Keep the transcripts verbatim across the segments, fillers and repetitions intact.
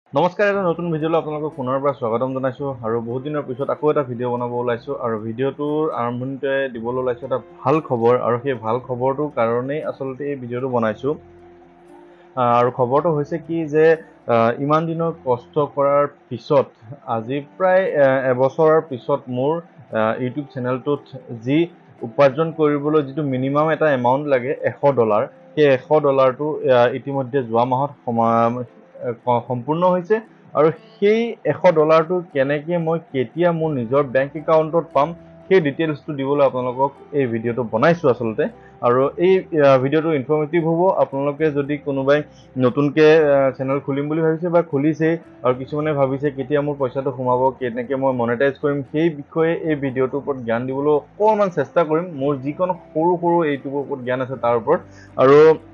নমস্কাৰ, এটা নতুন ভিডিঅ'লৈ আপোনালোকক পুনৰবাৰ স্বাগতম জনাইছোঁ আৰু বহুত দিনৰ পিছত আকৌ এটা ভিডিঅ' বনাব ওলাইছোঁ আৰু ভিডিঅ'টোৰ আৰম্ভণিতে দিবলৈ ওলাইছোঁ এটা ভাল খবৰ আৰু সেই ভাল খবৰটোৰ কাৰণেই আচলতে এই ভিডিঅ'টো বনাইছোঁ আৰু খবৰটো হৈছে কি যে ইমান দিনৰ কষ্ট কৰাৰ পিছত আজি প্ৰায় এবছৰৰ পিছত মোৰ ইউটিউব চেনেলটোত যি উপাৰ্জন কৰিবলৈ যিটো মিনিমাম এটা এমাউণ্ট লাগে এশ ডলাৰ সেই এশ ডলাৰটো ইতিমধ্যে যোৱা মাহত সম্পূৰ্ণ হৈছে আৰু সেই এশ ডলাৰটো কেনেকৈ মই কেতিয়া মোৰ নিজৰ বেংক একাউণ্টত পাম সেই ডিটেইলছটো দিবলৈ আপোনালোকক এই ভিডিঅ'টো বনাইছোঁ আচলতে আৰু এই ভিডিঅ'টো ইনফৰ্মেটিভ হ'ব। আপোনালোকে যদি কোনোবাই নতুনকৈ চেনেল খুলিম বুলি ভাবিছে বা খুলিছেই আৰু কিছুমানে ভাবিছে কেতিয়া মোৰ পইচাটো সোমাব, কেনেকৈ মই মনেটাইজ কৰিম, সেই বিষয়ে এই ভিডিঅ'টোৰ ওপৰত জ্ঞান দিবলৈ অকণমান চেষ্টা কৰিম। মোৰ যিকোনো সৰু সৰু ইউটিউবৰ ওপৰত জ্ঞান আছে তাৰ ওপৰত। আৰু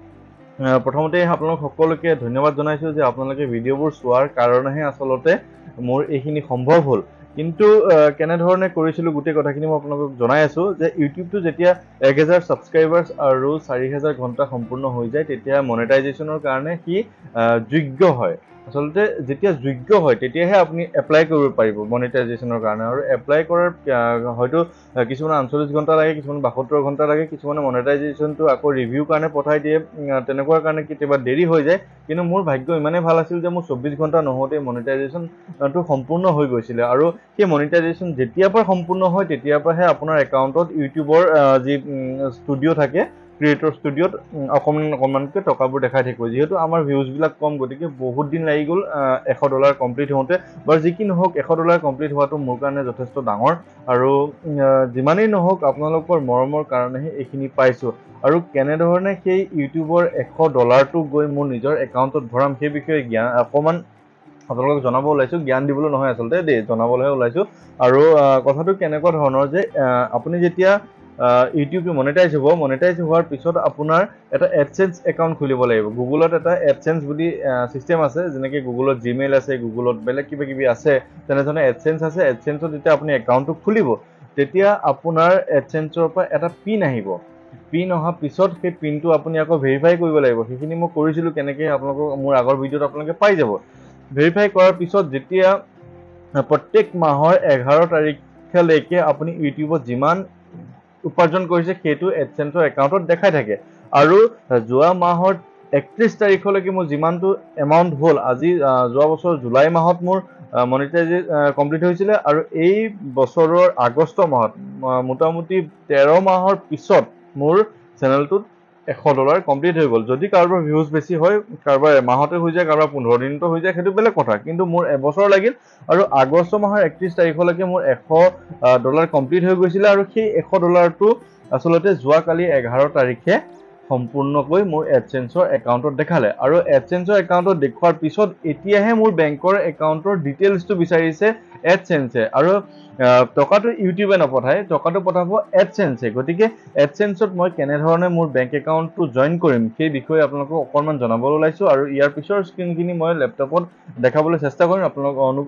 প্ৰথমতে আপোনালোক সকলোকে ধন্যবাদ জনাইছোঁ যে আপোনালোকে ভিডিঅ'বোৰ চোৱাৰ কাৰণেহে আচলতে মোৰ এইখিনি সম্ভৱ হ'ল। কিন্তু কেনেধৰণে কৰিছিলোঁ গোটেই কথাখিনি মই আপোনালোকক জনাই আছোঁ যে ইউটিউবটো যেতিয়া এক হেজাৰ ছাবস্ক্ৰাইবাৰ্ছ আৰু চাৰি হেজাৰ ঘণ্টা সম্পূৰ্ণ হৈ যায় তেতিয়া মনেটাইজেশ্যনৰ কাৰণে সি যোগ্য হয়। আচলতে যেতিয়া যোগ্য হয় তেতিয়াহে আপুনি এপ্লাই কৰিব পাৰিব মনেটাইজেশ্যনৰ কাৰণে আৰু এপ্লাই কৰাৰ হয়তো কিছুমান আঠচল্লিছ ঘণ্টা লাগে, কিছুমান বাসত্তৰ ঘণ্টা লাগে, কিছুমানে মনেটাইজেশ্যনটো আকৌ ৰিভিউ কাৰণে পঠাই দিয়ে, তেনেকুৱা কাৰণে কেতিয়াবা দেৰি হৈ যায়। কিন্তু মোৰ ভাগ্য ইমানেই ভাল আছিল যে মোৰ চৌব্বিছ ঘণ্টা নহওঁতে মনেটাইজেশ্যনটো সম্পূৰ্ণ হৈ গৈছিলে আৰু সেই মনেটাইজেশ্যন যেতিয়াৰ পৰা সম্পূৰ্ণ হয় তেতিয়াৰ পৰাহে আপোনাৰ একাউণ্টত ইউটিউবৰ যি ষ্টুডিঅ' থাকে ক্ৰিয়েটৰ ষ্টুডিঅ'ত অকণমান অকণমানকৈ টকাবোৰ দেখাই থাকিব। যিহেতু আমাৰ ভিউজবিলাক কম গতিকে বহুত দিন লাগি গ'ল এশ ডলাৰ কমপ্লিট হওঁতে। বাৰু যি কি নহওক এশ ডলাৰ কমপ্লিট হোৱাটো মোৰ কাৰণে যথেষ্ট ডাঙৰ আৰু যিমানেই নহওক আপোনালোকৰ মৰমৰ কাৰণেহে এইখিনি পাইছোঁ। আৰু কেনেধৰণে সেই ইউটিউবৰ এশ ডলাৰটো গৈ মোৰ নিজৰ একাউণ্টত ভৰাম সেই বিষয়ে জ্ঞান অকণমান আপোনালোকক জনাব ওলাইছোঁ। জ্ঞান দিবলৈ নহয় আচলতে দেই, জনাবলৈহে ওলাইছোঁ। আৰু কথাটো কেনেকুৱা ধৰণৰ যে আপুনি যেতিয়া ইউটিউবটো মনেটাইজ হ'ব, মনেটাইজ হোৱাৰ পিছত আপোনাৰ এটা এডচেঞ্চ একাউণ্ট খুলিব লাগিব। গুগলত এটা এডচেঞ্চ বুলি ছিষ্টেম আছে, যেনেকৈ গুগলত জিমেইল আছে, গুগলত বেলেগ কিবা কিবি আছে, তেনেধৰণে এডচেঞ্চ আছে। এডচেঞ্চত যেতিয়া আপুনি একাউণ্টটো খুলিব তেতিয়া আপোনাৰ এডচেঞ্চৰ পৰা এটা পিন আহিব। পিন অহাৰ পিছত সেই পিনটো আপুনি আকৌ ভেৰিফাই কৰিব লাগিব। সেইখিনি মই কৰিছিলোঁ কেনেকৈ আপোনালোকক মোৰ আগৰ ভিডিঅ'ত আপোনালোকে পাই যাব। ভেৰিফাই কৰাৰ পিছত যেতিয়া প্ৰত্যেক মাহৰ এঘাৰ তাৰিখলৈকে আপুনি ইউটিউবত যিমান উপাৰ্জন কৰিছে সেইটো এডচেঞ্চৰ একাউণ্টত দেখাই থাকে আৰু যোৱা মাহৰ একত্ৰিছ তাৰিখলৈকে মোৰ যিমানটো এমাউণ্ট হ'ল, আজি যোৱা বছৰ জুলাই মাহত মোৰ মনিটাইজ কমপ্লিট হৈছিলে আৰু এই বছৰৰ আগষ্ট মাহত মোটামুটি তেৰ মাহৰ পিছত মোৰ চেনেলটোত এশ ডলাৰ কমপ্লিট হৈ গ'ল। যদি কাৰোবাৰ ভিউজ বেছি হয়, কাৰোবাৰ এমাহতে হৈ যায়, কাৰোবাৰ পোন্ধৰ দিনতো হৈ যায়, সেইটো বেলেগ কথা। কিন্তু মোৰ এবছৰ লাগিল আৰু আগষ্ট মাহৰ একত্ৰিছ তাৰিখলৈকে মোৰ এশ ডলাৰ কমপ্লিট হৈ গৈছিলে আৰু সেই এশ ডলাৰটো আচলতে যোৱাকালি এঘাৰ তাৰিখে সম্পূৰ্ণকৈ মোৰ এডচেঞ্চৰ একাউণ্টত দেখালে আৰু এডচেঞ্চৰ একাউণ্টত দেখুৱাৰ পিছত এতিয়াহে মোৰ বেংকৰ একাউণ্টৰ ডিটেইলছটো বিচাৰিছে এডচেঞ্চে আৰু টকাটো ইউটিউবে নপঠায়, টকাটো পঠাব এডচেঞ্চে। গতিকে এডচেঞ্চত মই কেনেধৰণে মোৰ বেংক একাউণ্টটো জইন কৰিম সেই বিষয়ে আপোনালোকক অকণমান জনাবলৈ ওলাইছোঁ আৰু ইয়াৰ পিছৰ স্ক্ৰীনখিনি মই লেপটপত দেখাবলৈ চেষ্টা কৰিম। আপোনালোক অনু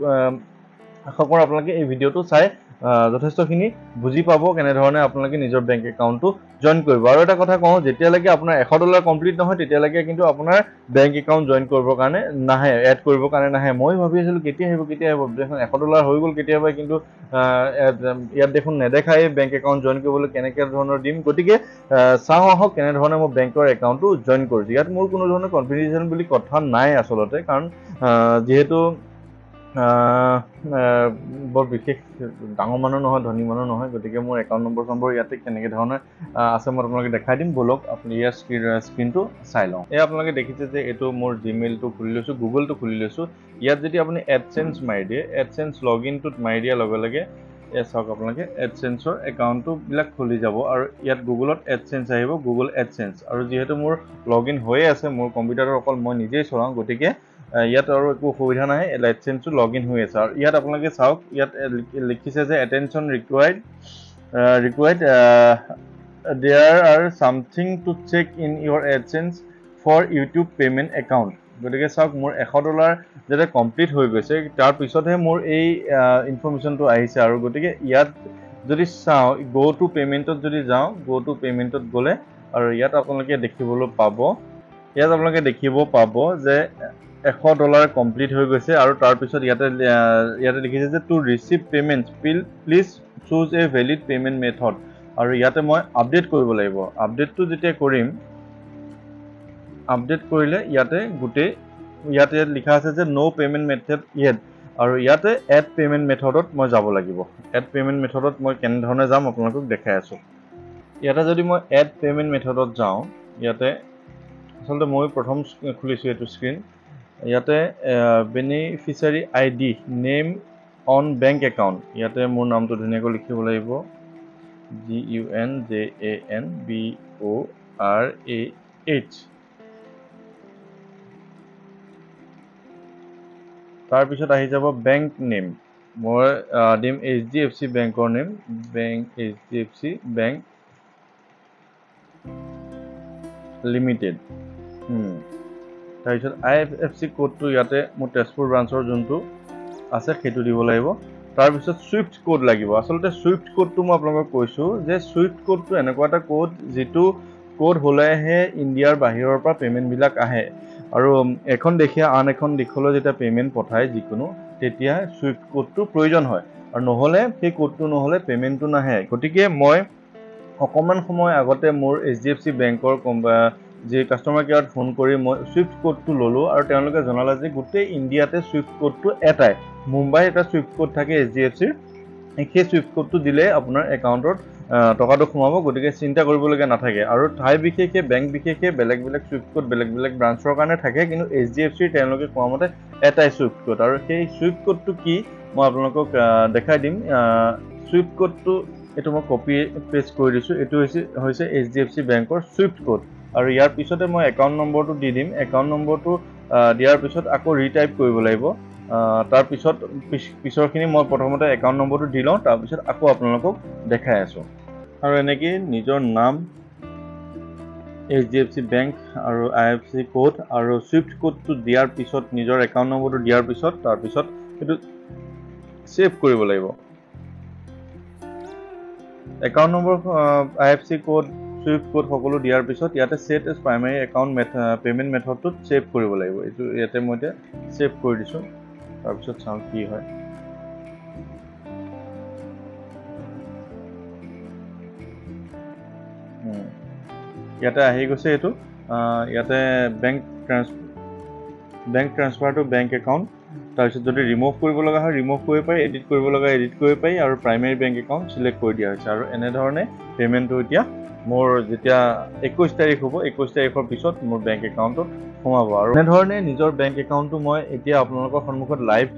আশা কৰোঁ আপোনালোকে এই ভিডিঅ'টো চাই যথেষ্টখিনি বুজি পাব কেনেধৰণে আপোনালোকে নিজৰ বেংক একাউণ্টটো জইন কৰিব। আৰু এটা কথা কওঁ, যেতিয়ালৈকে আপোনাৰ এশ ডলাৰ কমপ্লিট নহয় তেতিয়ালৈকে কিন্তু আপোনাৰ বেংক একাউণ্ট জইন কৰিবৰ কাৰণে নাহে, এড কৰিবৰ কাৰণে নাহে। মই ভাবি আছিলোঁ কেতিয়া আহিব কেতিয়া আহিব, দেখোন এশ ডলাৰ হৈ গ'ল কেতিয়াবা, কিন্তু ইয়াত দেখোন নেদেখায় বেংক একাউণ্ট জইন কৰিবলৈ কেনেকৈ ধৰণৰ দিম। গতিকে চাওঁ আহক কেনেধৰণে মই বেংকৰ একাউণ্টটো জইন কৰিছোঁ। ইয়াত মোৰ কোনো ধৰণৰ কনফিডেঞ্চিয়েল বুলি কথা নাই আচলতে, কাৰণ যিহেতু বৰ বিশেষ ডাঙৰ মানুহ নহয়, ধনী মানুহ নহয়। গতিকে মোৰ একাউণ্ট নম্বৰ নম্বৰ ইয়াতে কেনেকৈ ধৰণে আছে মই আপোনালোকে দেখাই দিম। বলক আপুনি ইয়াৰ স্ক্ৰীনটো চাই লওঁ। এয়া আপোনালোকে দেখিছে যে এইটো মোৰ জিমেইলটো খুলি লৈছোঁ, গুগলটো খুলি লৈছোঁ। ইয়াত যদি আপুনি এডচেঞ্চ মাৰি দিয়ে, এডচেঞ্চ লগ ইনটোত মাৰি দিয়াৰ লগে লগে এয়া চাওক আপোনালোকে এডচেঞ্চৰ একাউণ্টটোবিলাক খুলি যাব আৰু ইয়াত গুগলত এডচেঞ্চ আহিব, গুগল এডচেঞ্চ। আৰু যিহেতু মোৰ লগ ইন হৈয়ে আছে, মোৰ কম্পিউটাৰত অকল মই নিজেই চলাওঁ, গতিকে ইয়াত আৰু একো অসুবিধা নাই, এডচেঞ্চটো লগ ইন হৈ আছে। আৰু ইয়াত আপোনালোকে চাওক, ইয়াত লিখিছে যে attention required required there are something to check in your AdSense for YouTube payment account. গতিকে চাওক মোৰ এশ ডলাৰ যেতিয়া কমপ্লিট হৈ গৈছে তাৰপিছতহে মোৰ এই ইনফৰ্মেশ্যনটো আহিছে। আৰু গতিকে ইয়াত যদি চাওঁ, গ' টু পে'মেণ্টত যদি যাওঁ, গ' টু পে'মেণ্টত গ'লে আৰু ইয়াত আপোনালোকে দেখিবলৈ পাব, ইয়াত আপোনালোকে দেখিব পাব যে এশ ডলাৰ কমপ্লিট হৈ গৈছে আৰু তাৰ পিছত ইয়াতে ইয়াতে লিখিছে যে to receive payment please choose a valid payment method আৰু ইয়াতে মই আপডেট কৰিব লাগিব আপডেটটো যেতিয়া কৰিম আপডেট কৰিলে ইয়াতে গোটেই ইয়াতে লিখা আছে যে নো পেমেণ্ট মেথড ইয়েট আৰু ইয়াতে এড পেমেণ্ট মেথডত মই যাব লাগিব এড পেমেণ্ট মেথডত মই কেনেধৰণে যাম আপোনালোকক দেখাই আছোঁ ইয়াতে যদি মই এড পেমেণ্ট মেথডত যাওঁ ইয়াতে আচলতে মই প্ৰথম খুলিছোঁ এইটো স্ক্ৰীন ইয়াতে beneficiary I D name on bank account ইয়াতে মোৰ নামটো ধুনীয়াকৈ লিখিব লাগিব G U N J A N B O' R A H তাৰপিছত আহি যাব বেংক নেম মই দিম এইচ ডি এফ চি বেংকৰ name bank H D F C bank limited তাৰপিছত আই এফ এফ চি কোডটো ইয়াতে মোৰ তেজপুৰ ব্ৰাঞ্চৰ যোনটো আছে সেইটো দিব লাগিব তাৰপিছত চুইফ্ট কোড লাগিব আচলতে চুইফ্ট কোডটো মই আপোনালোকক কৈছোঁ যে চুইফ্ট কোডটো এনেকুৱা এটা কোড যিটো কোড হ'লেহে ইণ্ডিয়াৰ বাহিৰৰ পৰা পে'মেণ্টবিলাক আহে আৰু এখন দেশে আন এখন দেশলৈ যেতিয়া পে'মেণ্ট পঠায় যিকোনো তেতিয়া চুইফ্ট কোডটো প্ৰয়োজন হয় আৰু নহ'লে সেই কোডটো নহ'লে পে'মেণ্টটো নাহে গতিকে মই অকণমান সময় আগতে মোৰ এইচ ডি এফ চি বেংকৰ যি কাষ্টমাৰ কেয়াৰত ফোন কৰি মই চুইফ্ট কোডটো ল'লোঁ আৰু তেওঁলোকে জনালে যে গোটেই ইণ্ডিয়াতে চুইফ্ট কোডটো এটাই মুম্বাই এটা চুইফ্ট কোড থাকে এইচ ডি এফ চিৰ সেই চুইফ্ট কোডটো দিলে আপোনাৰ একাউণ্টত টকাটো সোমাব গতিকে চিন্তা কৰিবলগীয়া নাথাকে আৰু ঠাই বিশেষে বেংক বিশেষে বেলেগ বেলেগ চুইফ্ট কোড বেলেগ বেলেগ ব্ৰাঞ্চৰ কাৰণে থাকে কিন্তু এইচ ডি এফ চিৰ তেওঁলোকে কোৱা মতে এটাই চুইফ্ট কোড আৰু সেই চুইফ্ট কোডটো কি মই আপোনালোকক দেখাই দিম চুইফ্ট কোডটো এইটো মই কপি পেষ্ট কৰি দিছোঁ এইটো হৈছে হৈছে এইচ ডি এফ চি বেংকৰ চুইফ্ট কোড আৰু ইয়াৰ পিছতে মই একাউণ্ট নম্বৰটো দি দিম একাউণ্ট নম্বৰটো দিয়াৰ পিছত আকৌ ৰিটাইপ কৰিব লাগিব তাৰপিছত পিছৰখিনি মই প্ৰথমতে একাউণ্ট নম্বৰটো দি লওঁ তাৰপিছত আকৌ আপোনালোকক দেখাই আছোঁ আৰু এনেকৈ নিজৰ নাম H D F C bank আৰু আই এফ চি কোড আৰু চুইফ্ট কোডটো দিয়াৰ পিছত নিজৰ একাউণ্ট নম্বৰটো দিয়াৰ পিছত তাৰপিছত এইটো ছেভ কৰিব লাগিব account number I F C code swift code সকলো দিয়াৰ পিছত ইয়াতে ছেট এজ প্ৰাইমেৰী একাউণ্ট পে'মেণ্ট মেথডটোত ছেভ কৰিব লাগিব এইটো ইয়াতে মই এতিয়া ছেভ কৰি দিছোঁ তাৰপিছত চাওঁ কি হয় ইয়াতে আহি গৈছে এইটো ইয়াতে bank trans bank transfer to bank account তাৰপিছত যদি ৰিমুভ কৰিব লগা হয় ৰিমুভ কৰিব পাৰি এডিট কৰিব লগা এডিট কৰিব পাৰি আৰু প্ৰাইমেৰী বেংক একাউণ্ট চিলেক্ট কৰি দিয়া হৈছে আৰু এনেধৰণে পে'মেণ্টটো এতিয়া মোৰ যেতিয়া একৈছ তাৰিখ হ'ব একৈছ তাৰিখৰ পিছত মোৰ বেংক একাউণ্টত সোমাব আৰু এনেধৰণে নিজৰ বেংক একাউণ্টটো মই এতিয়া আপোনালোকৰ সন্মুখত লাইভ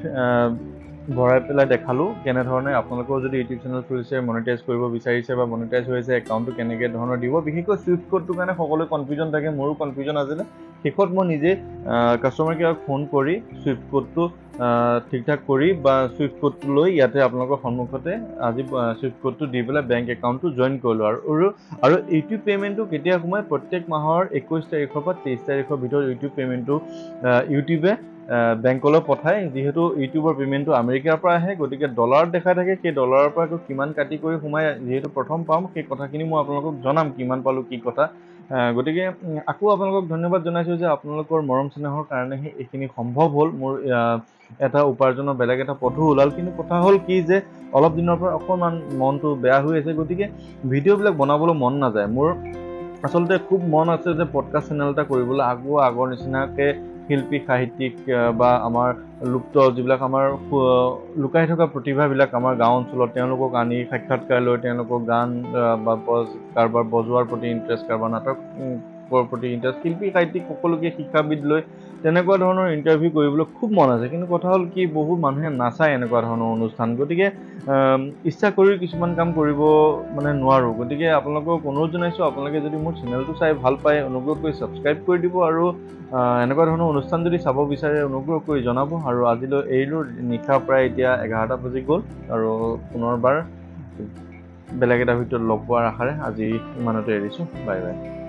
ভৰাই পেলাই দেখালোঁ কেনেধৰণে আপোনালোকেও যদি ইউটিউব চেনেল খুলিছে মনিটাইজ কৰিব বিচাৰিছে বা মনিটাইজ হৈছে একাউণ্টটো কেনেকৈ ধৰণৰ দিব বিশেষকৈ চুইফ্ট কোডটোৰ কাৰণে সকলোৱে কনফিউজন থাকে মোৰো কনফিউজন আছিলে শেষত মই নিজে কাষ্টমাৰ কেয়াৰক ফোন কৰি চুইফ্ট কোডটো ঠিক ঠাক কৰি বা চুইফ্ট কোডটো লৈ ইয়াতে আপোনালোকৰ সন্মুখতে আজি চুইফ্ট কোডটো দি পেলাই বেংক একাউণ্টটো জইন কৰিলোঁ আৰু আৰু ইউটিউব পে'মেণ্টটো কেতিয়া সোমায় প্ৰত্যেক মাহৰ একৈছ তাৰিখৰ পৰা তেইছ তাৰিখৰ ভিতৰত ইউটিউব পে'মেণ্টটো ইউটিউবে বেংকলৈ পঠায় যিহেতু ইউটিউবৰ পে'মেণ্টটো আমেৰিকাৰ পৰা আহে গতিকে ডলাৰত দেখাই থাকে সেই ডলাৰৰ পৰা আকৌ কিমান কাটি কৰি সোমাই যিহেতু প্ৰথম পাম সেই কথাখিনি মই আপোনালোকক জনাম কিমান পালোঁ কি কথা গতিকে আকৌ আপোনালোকক ধন্যবাদ জনাইছোঁ যে আপোনালোকৰ মৰম চেনেহৰ কাৰণেহে এইখিনি সম্ভৱ হ'ল মোৰ এটা উপাৰ্জনৰ বেলেগ এটা পথো ওলাল কিন্তু কথা হ'ল কি যে অলপ দিনৰ পৰা অকণমান মনটো বেয়া হৈ আছে গতিকে ভিডিঅ'বিলাক বনাবলৈ মন নাযায় মোৰ আচলতে খুব মন আছে যে পডকাষ্ট চেনেল এটা কৰিবলৈ আকৌ আগৰ নিচিনাকৈ শিল্পী সাহিত্যিক বা আমাৰ লুপ্ত যিবিলাক আমাৰ লুকাই থকা প্ৰতিভাবিলাক আমাৰ গাঁও অঞ্চলত তেওঁলোকক আনি সাক্ষাৎকাৰ লৈ তেওঁলোকক গান বা কাৰোবাৰ বজোৱাৰ প্ৰতি ইণ্টাৰেষ্ট কাৰোবাৰ নাটকৰ প্ৰতি ইণ্টাৰেষ্ট শিল্পী সাহিত্যিক সকলোকে শিক্ষাবিদ লৈ তেনেকুৱা ধৰণৰ ইণ্টাৰভিউ কৰিবলৈ খুব মন আছে কিন্তু কথা হ'ল কি বহু মানুহে নাচায় এনেকুৱা ধৰণৰ অনুষ্ঠান গতিকে ইচ্ছা কৰি কিছুমান কাম কৰিব মানে নোৱাৰোঁ গতিকে আপোনালোকক অনুৰোধ জনাইছোঁ আপোনালোকে যদি মোৰ চেনেলটো চাই ভাল পায় অনুগ্ৰহ কৰি ছাবস্ক্ৰাইব কৰি দিব আৰু এনেকুৱা ধৰণৰ অনুষ্ঠান যদি চাব বিচাৰে অনুগ্ৰহ কৰি জনাব আৰু আজিলৈ এৰিলোঁ নিশা প্ৰায় এতিয়া এঘাৰটা বাজি গ'ল আৰু পুনৰবাৰ বেলেগ এটা ভিতৰত লগ পোৱাৰ আশাৰে আজি ইমানতে এৰিছোঁ বাই বাই